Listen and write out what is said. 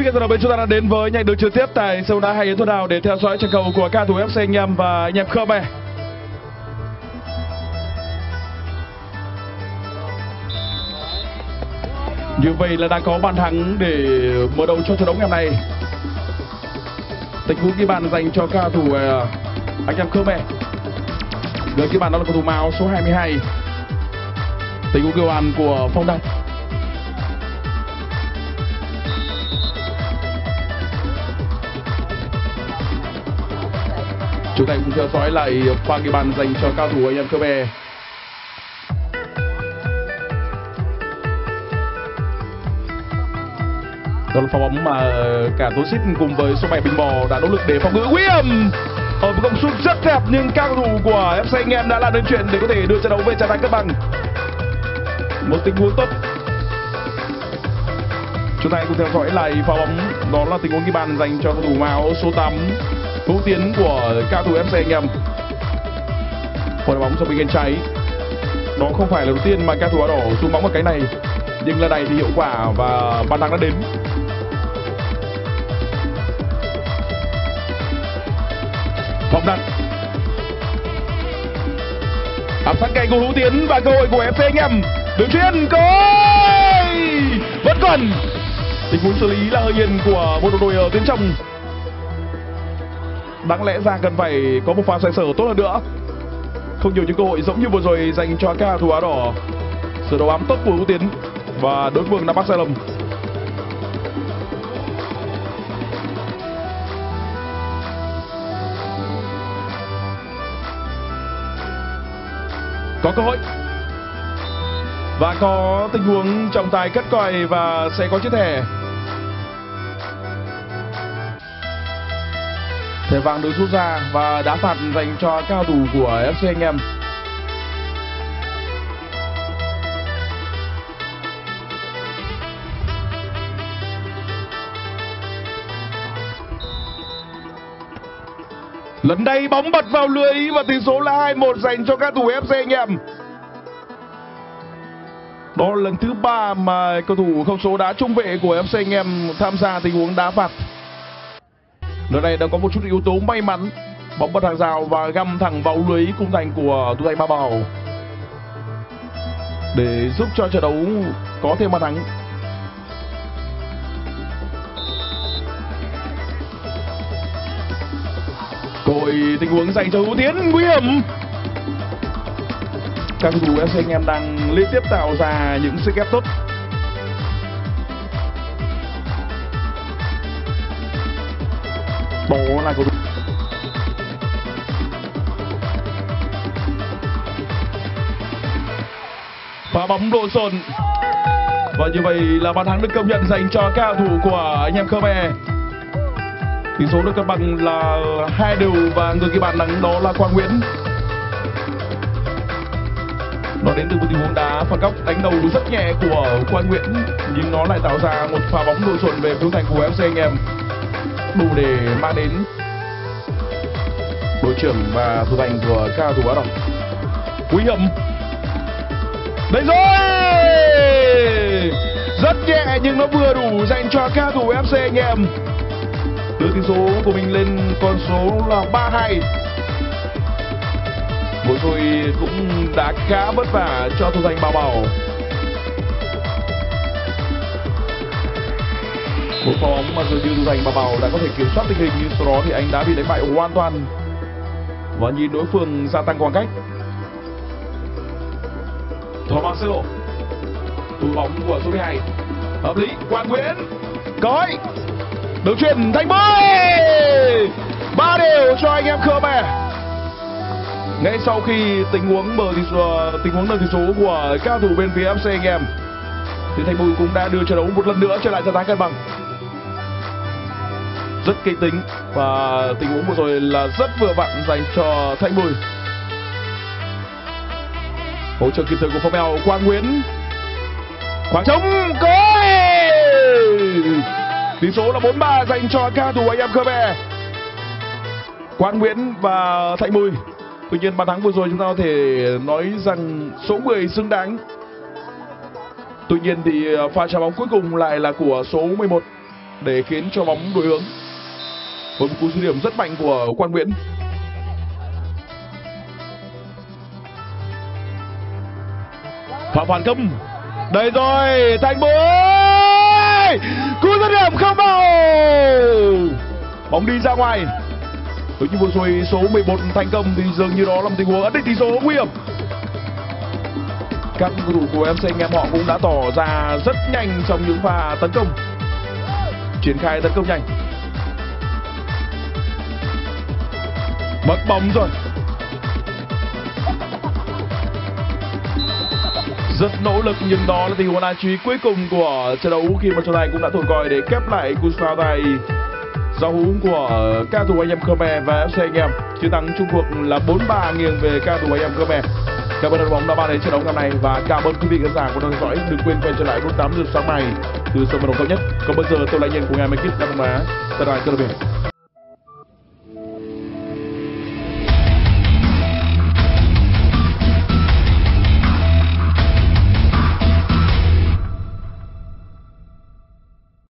Bây giờ bên chúng ta đã đến với nhanh đấu trực tiếp tại sân đá Hải Yến Thuận Hào để theo dõi trận cầu của ca thủ FC Anh Em và anh em Khmer. Như vậy là đã có bàn thắng để mở đầu cho trận đấu ngày hôm nay. Tình huống ghi bàn dành cho ca thủ anh em Khmer. Người ghi bàn đó là cầu thủ áo số 22. Tình huống ghi bàn của Phong Đăng. Chúng ta cùng theo dõi lại pha ghi bàn dành cho cao thủ anh em Khmer. Đó là pha bóng mà cả Tố Xít cùng với số 7 Bình Bò đã nỗ lực để phòng ngự nguy hiểm ở một công sút rất đẹp, nhưng cao thủ của FC Anh Em đã làm nên chuyện để có thể đưa trận đấu về trạng thái cân bằng. Một tình huống tốt. Chúng ta cùng theo dõi lại pha bóng, đó là tình huống ghi bàn dành cho cầu thủ áo số 8 Hữu Tiến của cao thủ FC Anh Em. Quả bóng sang bên trái. Đó không phải là đầu tiên mà cao thủ áo đỏ xuống bóng vào cái này, nhưng lần này thì hiệu quả và bàn thắng đã đến. Phong Đăng áp sát cạnh của Hữu Tiến và cơ hội của FC Anh Em. Đường chuyền coi vẫn còn. Tình huống xử lý là hơi hiền của một đội ở tuyến trong. Đáng lẽ ra cần phải có một pha xoay sở tốt hơn nữa. Không nhiều những cơ hội giống như vừa rồi dành cho ca thủ áo đỏ. Sự đấu ám tốt của Hữu Tiến và đối phương đã mắc sai lầm. Có cơ hội và có tình huống trọng tài cất còi và sẽ có chiếc thẻ. Thẻ vàng được rút ra và đá phạt dành cho cao thủ của FC Anh Em. Lần đây bóng bật vào lưới và tỷ số là 2-1 dành cho cao thủ FC Anh Em. Đó là lần thứ 3 mà cầu thủ không số đá trung vệ của FC Anh Em tham gia tình huống đá phạt. Lần này đã có một chút yếu tố may mắn. Bóng bật hàng rào và găm thẳng vào lưới khung thành của thủ thành Ba Bảo để giúp cho trận đấu có thêm bàn thắng. Cơ hội tình huống dành cho Hữu Tiến nguy hiểm. Các cầu thủ FC Anh Em đang liên tiếp tạo ra những sức ép tốt. Đó là cầu thủ pha bóng lộn xộn và như vậy là bàn thắng được công nhận dành cho cao thủ của anh em Khmer. Tỷ số được cân bằng là 2-2 và người ghi bàn thắng đó là Quang Nguyễn. Nó đến từ một tình huống đá phạt góc đánh đầu rất nhẹ của Quang Nguyễn, nhưng nó lại tạo ra một pha bóng lộn xộn về phía thành của FC Anh Em, đủ để mang đến đội trưởng và thủ thành của cao thủ áo đỏ. Nguy hiểm. Đây rồi, rất nhẹ nhưng nó vừa đủ dành cho cao thủ FC Anh Em đưa tỷ số của mình lên con số là 3-2. Vừa rồi cũng đã khá vất vả cho thủ thành Ba Bảo. Một pha bóng mà dường như thủ thành Ba Bảo đã có thể kiểm soát tình hình, nhưng sau đó thì anh đã bị đánh bại hoàn toàn và nhìn đối phương gia tăng khoảng cách. Thomas Marcelo, thủ bóng của số 12 hợp lý. Quang Nguyễn coi đường chuyền thành bơi 3-2 cho anh em Khmer. Ngay sau khi tình huống nâng tỷ số của cao thủ bên phía FC Anh Em thì Thanh Bùi cũng đã đưa trận đấu một lần nữa trở lại trạng thái cân bằng. Rất kịch tính và tình huống vừa rồi là rất vừa vặn dành cho Thanh Bùi. Hỗ trợ kịp thời của Phong Mèo. Quang Nguyễn khoảng trống coi tỷ số là 4-3 dành cho cao thủ anh em Khmer. Quang Nguyễn và Thanh Bùi. Tuy nhiên bàn thắng vừa rồi chúng ta có thể nói rằng số 10 xứng đáng. Tuy nhiên thì pha trả bóng cuối cùng lại là của số 11 để khiến cho bóng đổi hướng. Với một cú dứt điểm rất mạnh của Quang Nguyễn. Phạm phản công. Đây rồi, Thanh Bối. Cú dứt điểm không vào. Bóng đi ra ngoài. Với như vừa rồi số 11 thành công thì dường như đó là một tình huống ấn định tỷ số nguy hiểm. Các cầu thủ của MC Anh Em họ cũng đã tỏ ra rất nhanh trong những pha tấn công, triển khai tấn công nhanh. Mất bóng rồi. Rất nỗ lực nhưng đó là tình huống đáng chú ý cuối cùng của trận đấu khi mà trọng tài cũng đã thổi còi để khép lại cú phá tài giao hữu của ca thủ anh em Khmer và FC Anh Em. Chiến thắng chung cuộc là 4-3 nghiêng về ca thủ anh em Khmer. Cảm ơn đội bóng đã mang đến trận đấu ngày hôm nay và cảm ơn quý vị khán giả của theo dõi. Đừng quên quay trở lại lúc 8 giờ sáng mai từ sân vận động Thống Nhất. Còn bây giờ tôi là nhân của ngày mai kíp Đông Nam Á. Bye bye.